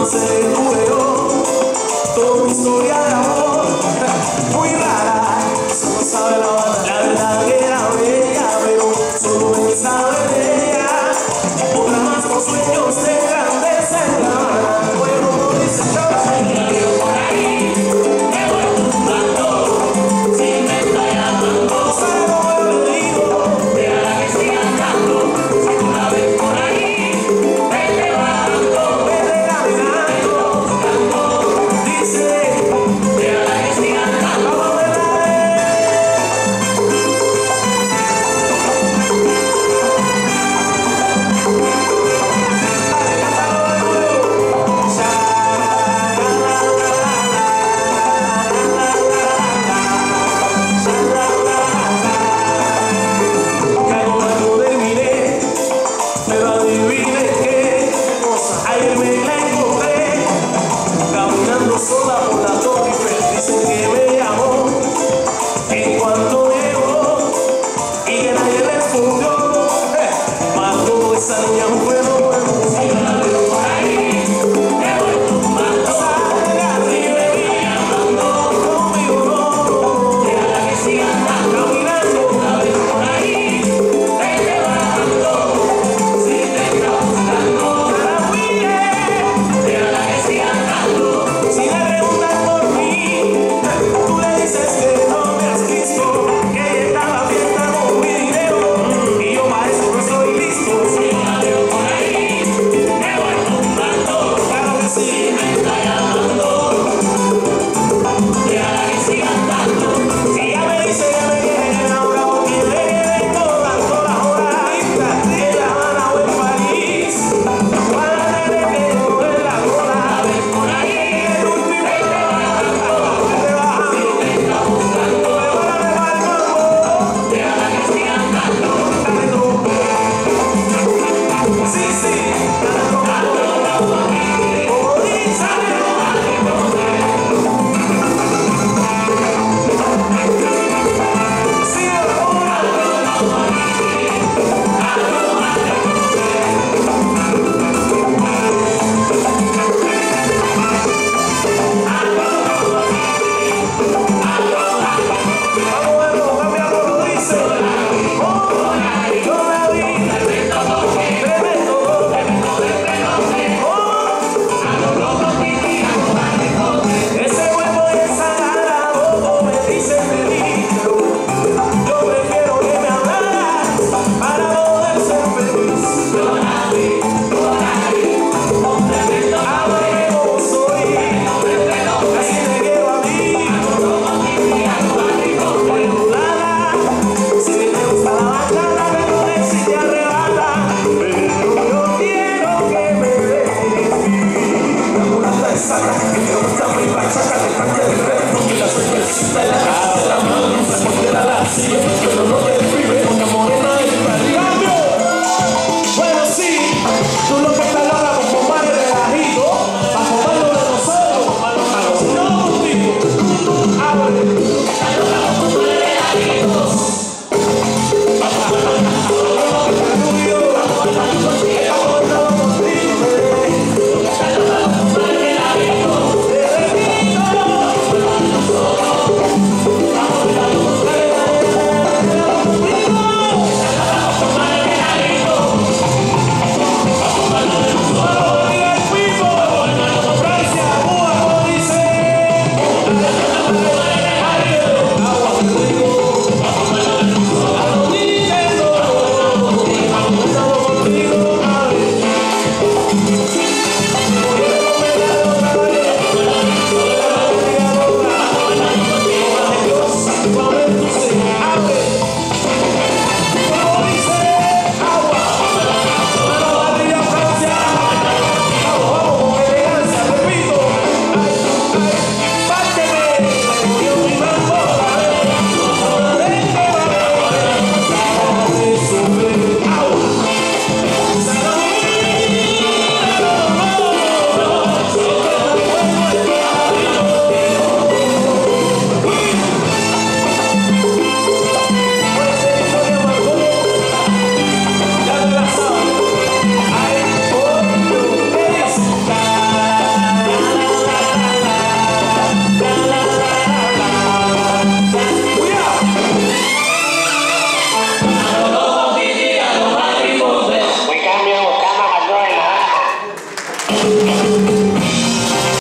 romance tuve yo, toda una historia de amor muy rara. Solo sabe la banda, la verdad que era bella, pero solo él sabe de ella. Otra más con sueños de grandes en La Habana. Bueno, no dice chao. Por ahí me voy tumbando, si me está llamando, salgo de peligro, déjala que siga andando. Si tú la ves por ahí, vete bajando, vete caminando, buscando, dice, déjala que siga andando. Vamos a verla. Pero adivine qué cosa, ayer me la encontré caminando sola por la Torre Eiffel. Dicen que me llamó en cuanto llegó y que nadie le respondió. Mató esa niña mujer, no me gusta. Si yo la veo por ahí, me voy tumbando. Salga y me voy llamando, conmigo no, déjala que siga andando, caminando. Si la ves por ahí, vete bajando. Si te está buscando, la huye, déjala que siga andando. Si le preguntas por mí, tú le dices que no me has visto, que ella estaba fiesta con mi dinero y yo para eso no estoy listo. Si yo la veo por ahí, me voy tumbando. Claro que sí, me está llamando, déjala que siga andando. Si ella me dice que me quiere enamorado, que me quiere todas las horas, en La Habana o en París, van a tener que coger la cola. La ves por ahí, el último te bajando, te bajando. Si te está buscando, pregúntame para el mambo, déjala que siga andando. Dale tú. Sí, sí, dale tú. Como dice, sí, ahora. Vamos a verlo, cambiarlo, lo dice. Oh, yo la vi, tremendo ese cuerpo de esa bobo me dice feliz, pero yo prefiero que me hablara para poder ser feliz. Yo la vi, un tremendo hombre como soy, así me quiero a mí. Si te gusta la bachata, me pones y te arrebata, pero yo quiero que me dejes. La mulata es sacra, que me gusta mi bachata, que cante el ritmo, que la sueña el